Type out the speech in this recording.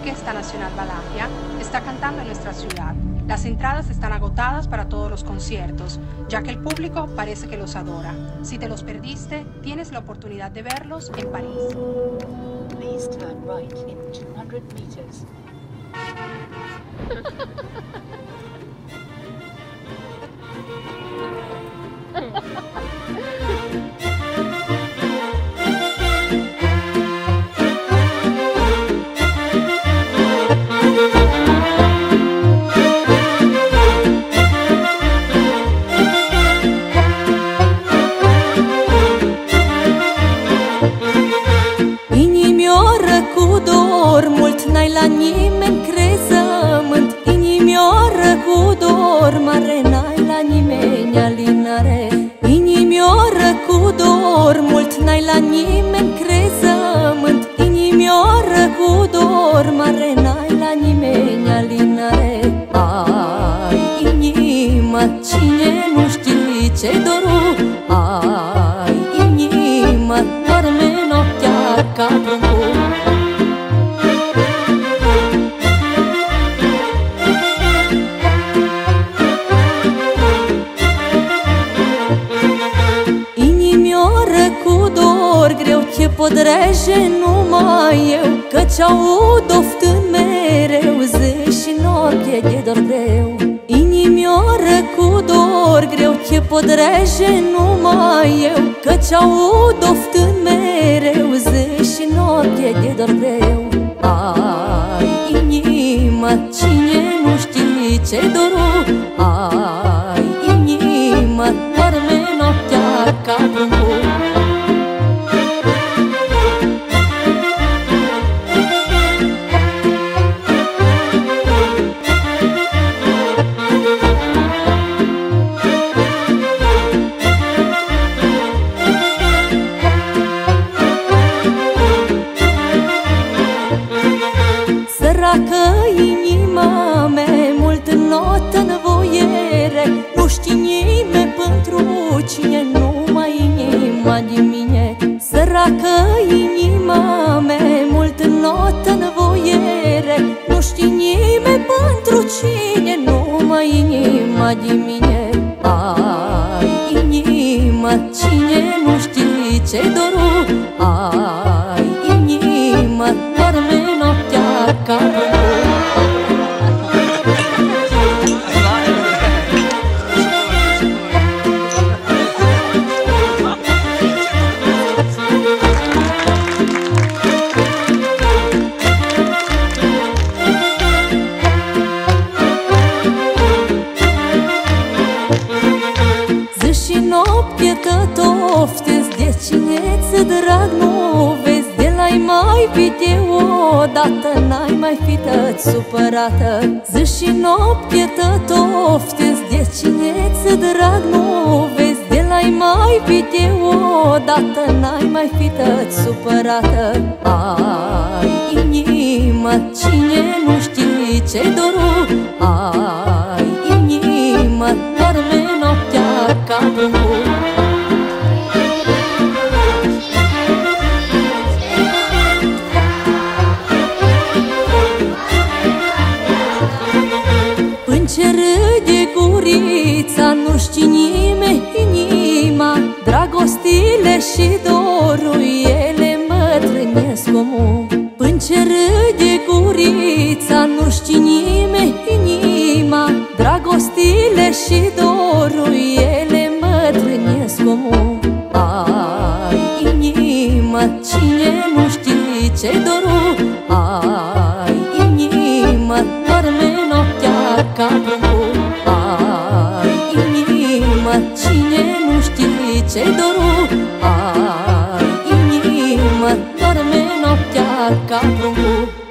Orquesta Nacional Valaquia está cantando en nuestra ciudad. Las entradas están agotadas para todos los conciertos, ya que el público parece que los adora. Si te los perdiste, tienes la oportunidad de verlos en París. Please turn right in 200 meters. Inimioară cu dor, mult n-ai la nimeni crezământ. Inimioară cu dor, mare n-ai la nimeni alinare. Inimioară cu dor, mult n-ai la nimeni crezământ. Inimioară cu dor, mare n-ai la nimeni alinare. Ai inima, cine nu știe ce doru. Ai inima, doarme noaptea ca pruncul. Inimioară cu dor, greu ce podreje numai eu, căci aud oftând mereu zi și noapte de dor greu. Inimioară cu dor, greu ce podreje numai eu, căci aud oftând mereu zi și noapte de dor greu. Ai inima, cine nu știe ce doru. Ai inima, doarme noaptea ca pruncul. Săracă inima mea, mult notă în voiere, nu știi nimeni pentru cine, numai inima din mine. Săracă inima mea, mult notă în voiere, nu știi nimeni pentru cine, numai inima din mine. Ai inima, cine nu știe ce doru. Ai inima, doarme noaptea ca pruncul. Zi și noapte tot oftezi, de cine-ți drag nu vezi. De l-ai mai vide odată, n-ai mai fi tăt supărată. Zi și noapte tot oftezi, de cine-ți drag nu vezi. De l-ai mai vide odată, n-ai mai fi tăt supărată. Ai inima, cine nu știe ce doru. Ai inima, doarme noaptea ca pruncul. Până ce râde gurița, nu știe nimeni inima. Dragostile și dorul, ele mătrânesc omul. Până ce râde gurița, nu știe nimeni inima. Dragostile și dorul, ele mătrânesc omul. Ai inima, cine nu știe ce doru. Ai inima, doarme noaptea ca pruncul. Ai inima, cine nu știe ce doru. Ai inima, doarme noaptea ca pruncul.